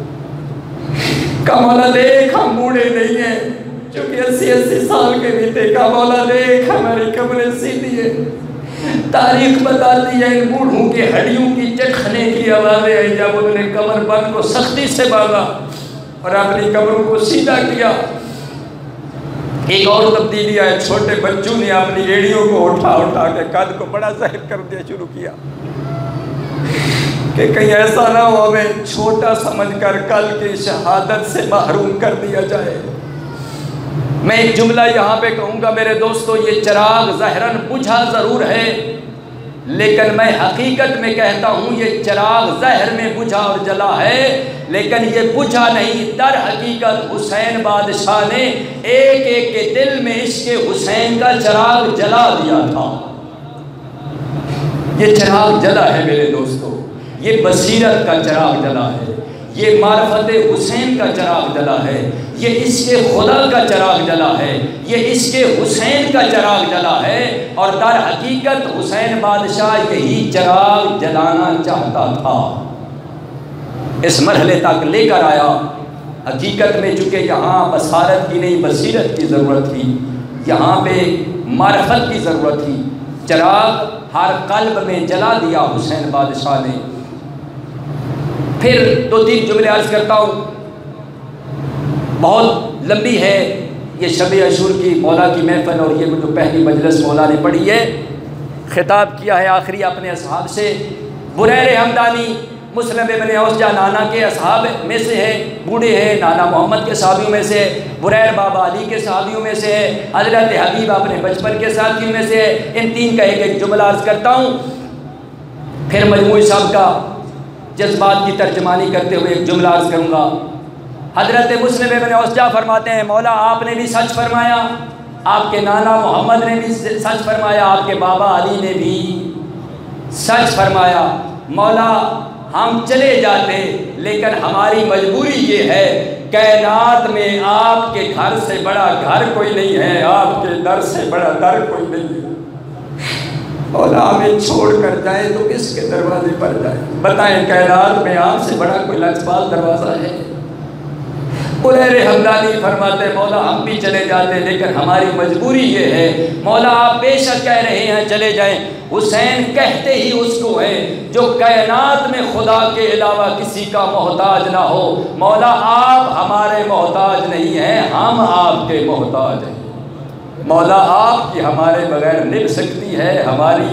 کا مولا دیکھ ہم بوڑھے نہیں ہیں، چونکہ 80 سال کے بھی تھے۔ کا مولا دیکھ ہماری کمریں سیدھی ہیں۔ تاریخ بتاتی ہے ان بوڑھوں کی ہڈیوں کی چٹکنے کی آوازیں آئی جب انہوں نے کمر بند کو سختی سے باندھا اور اپنی کمروں کو سیدھا کیا۔ ایک اور تبدیلی آئے، چھوٹے بچوں نے اپنی ایڑیوں کو اٹھا کے قد کو بڑا ظاہر کر دیا شروع کیا کہ کہیں ایسا نہ ہو ہمیں چھوٹا سمجھ کر کل کی شہادت سے محروم کر دیا جائے۔ میں ایک جملہ یہاں پہ کہوں گا میرے دوستو، یہ چراغ ظاہراً بجھا ضرور ہے، لیکن میں حقیقت میں کہتا ہوں یہ چراغ ظاہر میں بجھا اور جلا ہے، لیکن یہ بجھا نہیں۔ در حقیقت حسین بادشاہ نے ایک ایک کے دل میں عشق حسین کا چراغ جلا دیا تھا۔ یہ چراغ جلا ہے میرے دوستو، یہ بصیرت کا چراغ جلا ہے، یہ معرفت حسین کا چراغ جلا ہے، یہ عشق خدا کا چراغ جلا ہے، یہ عشق حسین کا چراغ جلا ہے۔ اور در حقیقت حسین بادشاہ یہی چراغ جلانا چاہتا تھا، اس مرحلے تک لے کر آیا۔ حقیقت میں چونکہ یہاں بصارت کی نہیں بصیرت کی ضرورت تھی، یہاں پہ معرفت کی ضرورت تھی، چراغ ہر قلب میں جلا دیا حسین بادشاہ نے۔ پھر 2-3 جملے عرض کرتا ہوں، بہت لمبی ہے یہ شب عاشور کی مولا کی محفل، اور یہ جو پہلی مجلس مولا نے پڑھی ہے، خطاب کیا ہے آخری اپنے اصحاب سے۔ بریر حمدانی مسلم ابن اوسجہ نانا کے اصحاب میں سے ہے، بوڑھے ہیں، نانا محمد کے صحابیوں میں سے ہے، بریر بابا علی کے صحابیوں میں سے ہے، حضرت حبیب اپنے بچپن کے ساتھیوں میں سے ہے۔ ان 3 کا ایک جملہ عرض کرتا ہوں، پھر مجموعی صاحب کا جذبات کی ترجمانی کرتے ہوئے ایک جملہ عرض کروں گا۔ حضرت مسلم ابن اوسجہ فرماتے ہیں، مولا آپ نے بھی سچ فرمایا، آپ کے نانا محمد نے بھی سچ فرمایا، آپ کے بابا علی نے بھی سچ فرمایا۔ مولا ہم چلے جاتے، لیکن ہماری مجبوری یہ ہے، کائنات میں آپ کے گھر سے بڑا گھر کوئی نہیں ہے، آپ کے در سے بڑا در کوئی نہیں ہے۔ مولا ہمیں چھوڑ کر جائیں تو کس کے دروازے پر جائیں؟ بتائیں کائنات میں آپ سے بڑا کوئی لجپال دروازہ ہے؟ بریر حمدانی فرماتے ہیں، مولا ہم بھی چلے جاتے، لیکن ہماری مجبوری یہ ہے، مولا آپ بے شک کہہ رہے ہیں چلے جائیں، حسین کہتے ہی اس کو ہے جو کائنات میں خدا کے علاوہ کسی کا محتاج نہ ہو۔ مولا آپ ہمارے محتاج نہیں ہیں، ہم آپ کے محتاج ہیں۔ مولا آپ کی ہمارے بغیر نبھ سکتی ہے ہماری؟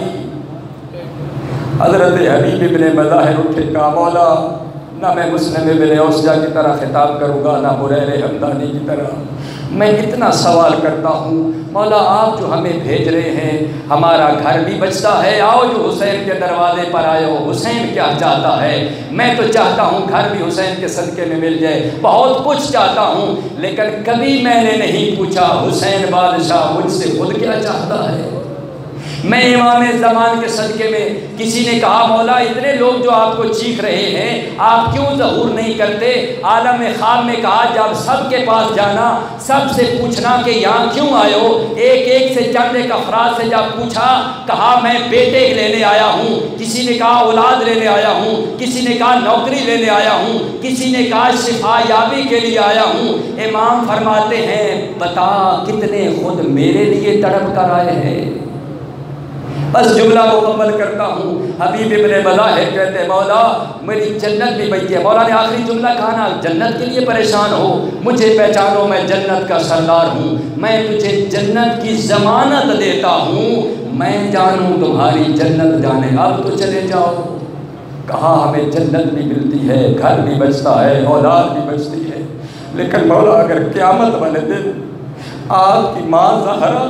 حضرت حبیب ابن مظاہر اٹھے کہا، مولا نہ میں مسلم ابن اوسجہ کی طرح خطاب کروں گا، نہ بریر حمدانی کی طرح، میں اتنا سوال کرتا ہوں، مولا آپ جو ہمیں بھیج رہے ہیں، ہمارا گھر بھی بچتا ہے، آؤ جو حسین کے دروازے پر آئے ہو، حسین کیا چاہتا ہے؟ میں تو چاہتا ہوں گھر بھی حسین کے صدقے میں مل جائے، بہت کچھ چاہتا ہوں، لیکن کبھی میں نے نہیں پوچھا حسین بادشاہ مجھ سے خود کیا چاہتا ہے۔ میں امام زمان کے صدقے میں، کسی نے کہا مولا اتنے لوگ جو آپ کو چیخ رہے ہیں، آپ کیوں ظہور نہیں کرتے؟ عالم خواب میں کہا جب سب کے پاس جانا، سب سے پوچھنا کہ یہاں کیوں آئے ہو، ایک ایک سے چند ایک افراد سے جب پوچھا، کہا میں بیٹے لینے آیا ہوں، کسی نے کہا اولاد لینے آیا ہوں، کسی نے کہا نوکری لینے آیا ہوں، کسی نے کہا شفا یابی کے لیے آیا ہوں۔ امام فرماتے ہیں بتا کتنے خود میرے لیے تڑپ کر آئے ہیں؟ بس جملہ مکمل کرتا ہوں، حبیب ابن مظاہر کہتے ہیں مولا میری جنت بھی بیٹھی ہے۔ مولا نے آخری جملہ کہا نا، جنت کے لیے پریشان ہو، مجھے پہچانو میں جنت کا سردار ہوں، میں تجھے جنت کی ضمانت دیتا ہوں، میں جانوں تمہاری جنت جانے، اب تو چلے جاؤ۔ کہا ہمیں جنت بھی ملتی ہے، گھر بھی بچتا ہے، اولاد بھی بچتی ہے، لیکن مولا اگر قیامت والے دن آپ کی ماں زہرا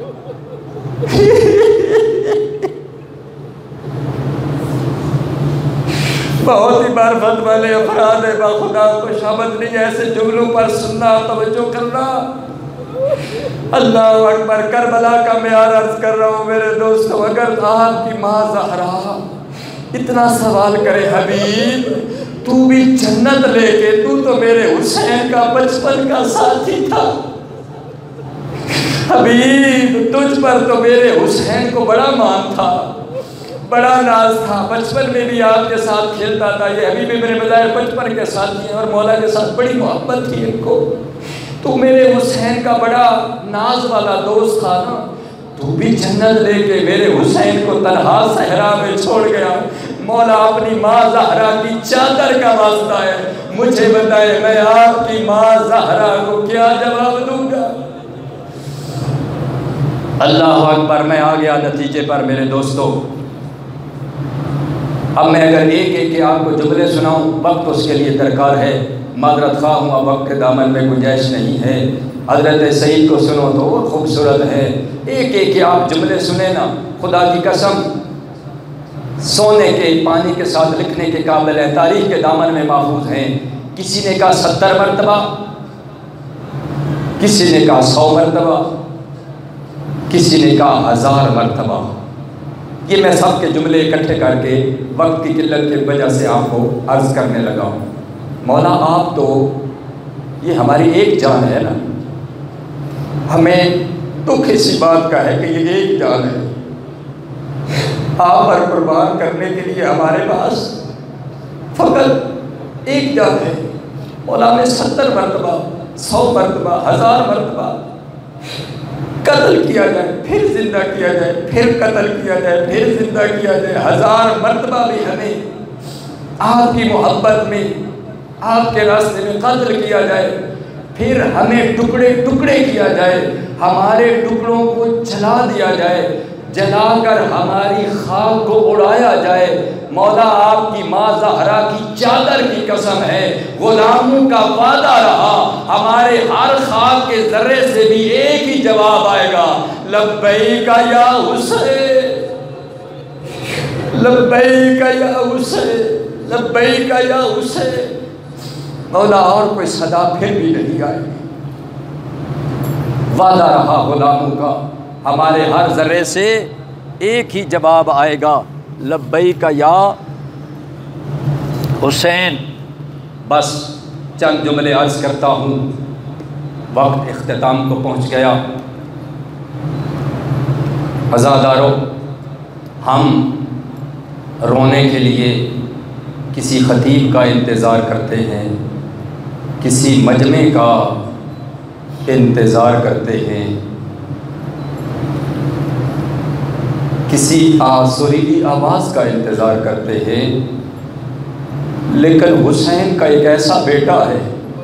بہت ہی معرفت والے افراد با خدا کو شامت نہیں ایسے جملوں پر سننا، توجہ کرنا۔ اللہ اکبر، کربلا کا معیار عرض کر رہا ہوں میرے دوستو، اگر آپ کی ماں زہرا اتنا سوال کرے حبیب تو بھی جنت لے کے، تو میرے حسین کا بچپن کا ساتھی تھا، حبیب تجھ پر تو میرے حسین کو بڑا مان تھا، بڑا ناز تھا، بچپن میں بھی آپ کے ساتھ کھیلتا تھا۔ یہ حبیب میرے بظاہر بچپن کے ساتھی ہیں اور مولا کے ساتھ بڑی محبت تھی ان کو، تو میرے حسین کا بڑا ناز والا دوست تھا نا، تو بھی جنت لے کے میرے حسین کو تنہا صحرا میں چھوڑ گیا۔ مولا اپنی ماں زہرا کی چادر کا واسطہ ہے، مجھے بتائے میں آپ کی ماں زہرا کو کیا جواب دوں گا؟ اللہ اکبر، میں آ گیا نتیجے پر میرے دوستو۔ اب میں اگر ایک ایک کے آپ کو جملے سناؤں، وقت اس کے لیے درکار ہے، معذرت خواہ ہوں، اب وقت کے دامن میں گنجائش نہیں ہے۔ حضرت سعید کو سنو تو وہ خوبصورت ہے، ایک ایک کے آپ جملے سنیں نا، خدا کی قسم سونے کے پانی کے ساتھ لکھنے کے قابل ہے، تاریخ کے دامن میں محفوظ ہیں۔ کسی نے کہا 70 مرتبہ، کسی نے کہا 100 مرتبہ، کسی نے کہا 1000 مرتبہ۔ یہ میں سب کے جملے اکٹھے کر کے وقت کی قلت کی وجہ سے آپ کو عرض کرنے لگا ہوں۔ مولا آپ تو یہ ہماری ایک جان ہے نا، ہمیں دکھ اسی بات کا ہے کہ یہ ایک جان ہے، آپ پر قربان کرنے کے لیے ہمارے پاس فقط ایک جان ہے۔ مولا میں 70 مرتبہ، 100 مرتبہ، 1000 مرتبہ قتل کیا جائے، پھر زندہ کیا جائے، پھر قتل کیا جائے، پھر زندہ کیا جائے، 1000 مرتبہ بھی ہمیں آپ کی محبت میں، آپ کے راستے میں قتل کیا جائے، پھر ہمیں ٹکڑے ٹکڑے کیا جائے، ہمارے ٹکڑوں کو جلا دیا جائے، جلا کر ہماری خاک کو اڑایا جائے۔ مولا آپ کی ماں زہرا کی چادر کی قسم ہے، غلاموں کا وعدہ رہا، ہمارے ہر خاک کے ذرے سے بھی ایک ہی جواب آئے گا، لبیک یا حسین، لبیک یا حسین، لبیک یا حسین۔ مولا اور کوئی صدا پھر بھی نہیں آئے گی، وعدہ رہا غلاموں کا، ہمارے ہر ذرے سے ایک ہی جواب آئے گا، لبیک یا حسین۔ بس چند جملے عرض کرتا ہوں، وقت اختتام کو پہنچ گیا۔ عزادارو، ہم رونے کے لیے کسی خطیب کا انتظار کرتے ہیں، کسی مجمع کا انتظار کرتے ہیں، کسی سریلی آواز کا انتظار کرتے ہیں، لیکن حسین کا ایک ایسا بیٹا ہے،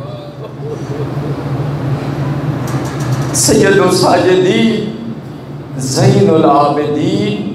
سید الساجدین، زین العابدین،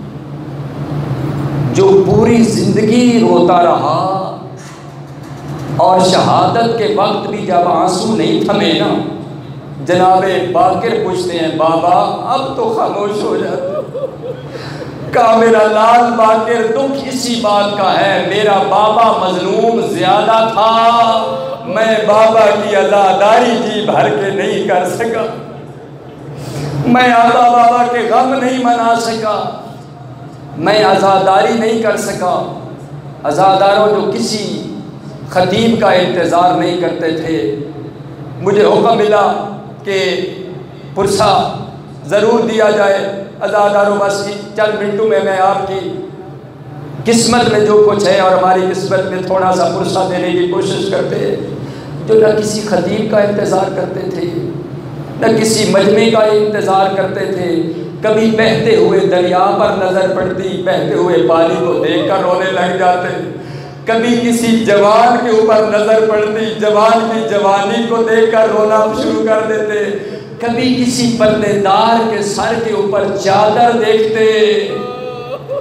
جو پوری زندگی روتا رہا اور شہادت کے وقت بھی جب آنسو نہیں تھمے نا، جناب باقر پوچھتے ہیں بابا اب تو خاموش ہو جاتے، کہا میرا لال باقر دکھ اسی بات کا ہے، میرا بابا مظلوم زیادہ تھا، میں بابا کی عزاداری جی بھر کے نہیں کر سکا، میں آقا بابا کے غم نہیں منا سکا، میں عزاداری نہیں کر سکا۔ عزاداروں جو کسی خطیب کا انتظار نہیں کرتے تھے، مجھے حکم ملا کہ پرسہ ضرور دیا جائے، عزاداروں بس چند منٹوں میں آپ کی قسمت میں جو کچھ ہے اور ہماری قسمت میں تھوڑا سا پرسہ دینے کی کوشش کرتے ہیں، جو نہ کسی خطیب کا انتظار کرتے تھے، نہ کسی مجمع کا انتظار کرتے تھے، کبھی بہتے ہوئے دریا پر نظر پڑتی، بہتے ہوئے پانی کو دیکھ کر رونے لگ جاتے، کبھی کسی جوان کے اوپر نظر پڑتی، جوان کی جوانی کو دیکھ کر رونا شروع کر دیتے، کبھی کسی پردے دار کے سر کے اوپر چادر دیکھتے،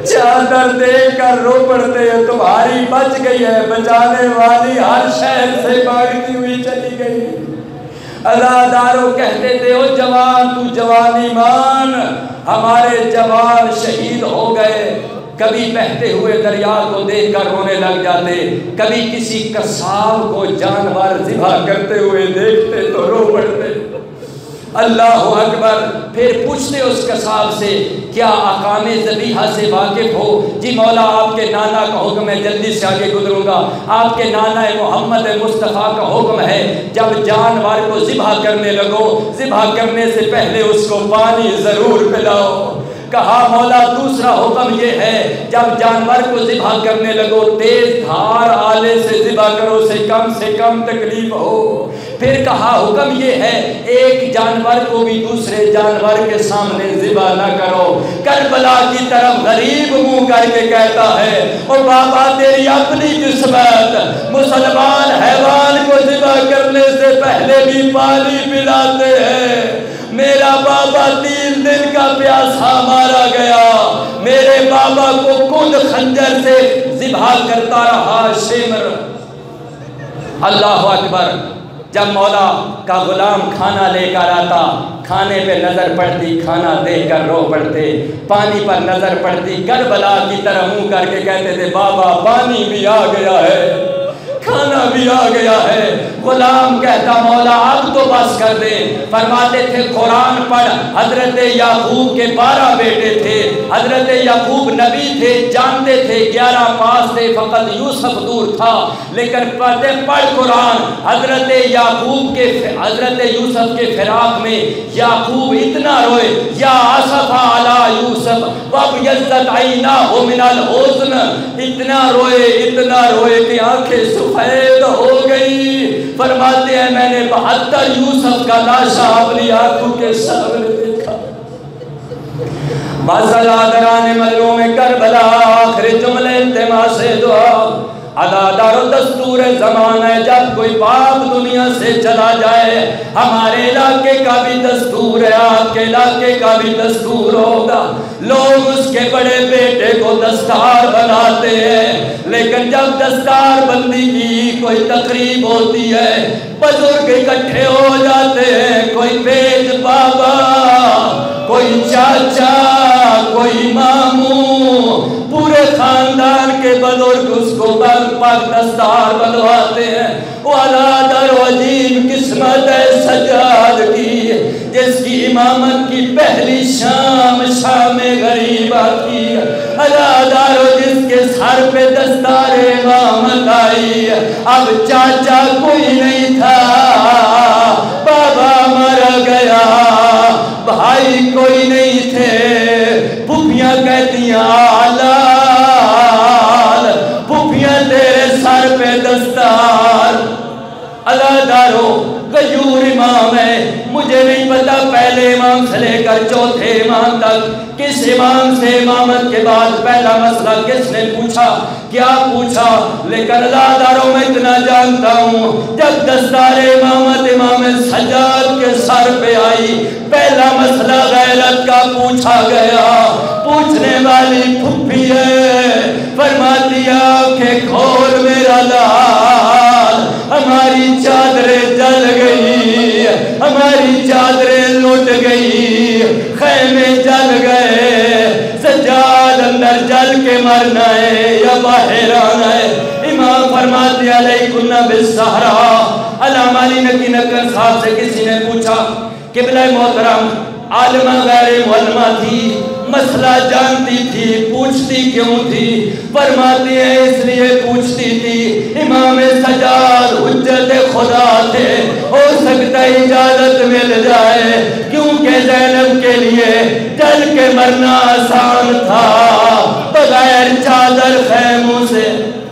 چادر دے کر رو پڑتے ہیں تمہاری بچ گئی ہے، بچانے والی ہر شہر سے بھاگتی ہوئی چلی گئی۔ عزاداروں کہتے تھے او جوان تو جوانی مان، ہمارے جوان شہید ہو گئے۔ کبھی بہتے ہوئے دریا کو دیکھ کر رونے لگ جاتے، کبھی کسی قصاب کو جانور ذبح کرتے ہوئے دیکھتے تو رو پڑتے۔ اللہ اکبر۔ پھر پوچھتے اس قصاب سے کیا احکام ذبیحہ سے واقف ہو؟ جی مولا آپ کے نانا کا حکم ہے، جلدی سے آگے گزروں گا۔ آپ کے نانا محمد مصطفیٰ کا حکم ہے جب جانور کو ذبح کرنے لگو، ذبح کرنے سے پہلے اس کو پانی ضرور پلاؤ۔ کہا مولا دوسرا حکم یہ ہے جب جانور کو ذبح کرنے لگو تیز دھار آلے سے ذبح کرو، سے کم تکلیف ہو۔ پھر کہا حکم یہ ہے ایک جانور کو بھی دوسرے جانور کے سامنے ذبح نہ کرو۔ کربلا کی طرف غریب منہ کر کے کہتا ہے او بابا تیری اپنی قسمت، مسلمان حیوان کو ذبح کرنے سے پہلے بھی پانی پلاتے ہیں۔ میرا بابا 3 دن کا پیاسا مارا گیا، میرے بابا کو خود خنجر سے ذبح کرتا رہا شمر۔ اللہ اکبر۔ جب مولا کا غلام کھانا لے کر آتا، کھانے پہ نظر پڑتی، کھانا دیکھ کر رو پڑتے، پانی پر نظر پڑتی، کربلا کی طرح منہ کر کے کہتے تھے بابا پانی بھی آ گیا ہے، کھانا بھی آ گیا ہے۔ غلام کہتا مولا اب تو بس کر دے۔ فرماتے تھے قرآن پڑھ۔ حضرت یعقوب کے 12 بیٹے تھے، حضرت یعقوب نبی تھے، جانتے تھے 11 پاس تھے، فقط یوسف دور تھا، لیکن پڑھتے پڑھ قرآن۔ حضرت یوسف کے فراق میں یعقوب اتنا روئے یا آسف علی یوسف وابیضت عیناہ من الحزن، اتنا روئے کہ آنکھیں سفید ہو گئی۔ فرماتے ہیں میں نے 72 یوسف کا لاشا اپنی آنکھوں کے سامنے دیکھا۔ دران مظلوم کربلا آخر جملے انتما سے دعا۔ عزادار و دستور زمان ہے جب کوئی باپ دنیا سے چلا جائے، ہمارے علاقے کا بھی دستور ہے، آپ کے علاقے کا بھی دستور ہوگا، لوگ اس کے بڑے بیٹے کو دستار بناتے ہیں، لیکن جب دستار بندی کی کوئی تقریب ہوتی ہے بزرگ اکٹھے ہو جاتے ہیں، کوئی بیج بابا، کوئی چاچا، کوئی ماموں، پورے خاندان کے بزرگ اس کو پاک دستار بنواتے ہیں۔ وہ عزادار و عجیب قسمت ہے سجاد کی، جس کی امامت کی پہلی شام غریبہ کی، عزادار و جس کے سر پہ دستار امامت آئی۔ اب چاچا کوئی نہیں تھا، بابا مر گیا، بھائی کوئی نہیں تھے، پھوپھیاں کہتیاں آلال، پھوپھیاں تیرے سر پہ دستار۔ عزادارو غیور امام ہے، مجھے نہیں پتا پہلے امام سے لے کر چوتھے امام تک کس امام سے امامت کے بعد پہلا مسئلہ کس نے پوچھا، کیا پوچھا، لیکن عزادارو میں اتنا جانتا ہوں جب دستار امامت امام سجاد کے سر پہ آئی پہلا مسئلہ غیرت کا پوچھا گیا۔ پوچھنے والی پھپھی ہے، فرماتی آنکھیں کھول میرا لال، ہماری چادریں جل گئی، ہماری چادریں لٹ گئی، خیمے جل گئے، سجاد اندر جل کے مرنا ہے یا باہر آنا ہے۔ امام فرماتے علیکن بالسحرا۔ علامہ علی نقی نکر صاحب سے کسی نے پوچھا قبلہ محترم عالمہ غیر معلمہ تھی، مسئلہ جانتی تھی، پوچھتی کیوں تھی؟ فرماتی ہیں اس لیے پوچھتی تھی امام سجاد حجت خدا تھے، ہو سکتا ہے اجازت مل جائے، کیونکہ زینب کے لیے جل کے مرنا آسان تھا، بغیر چادر خیموں سے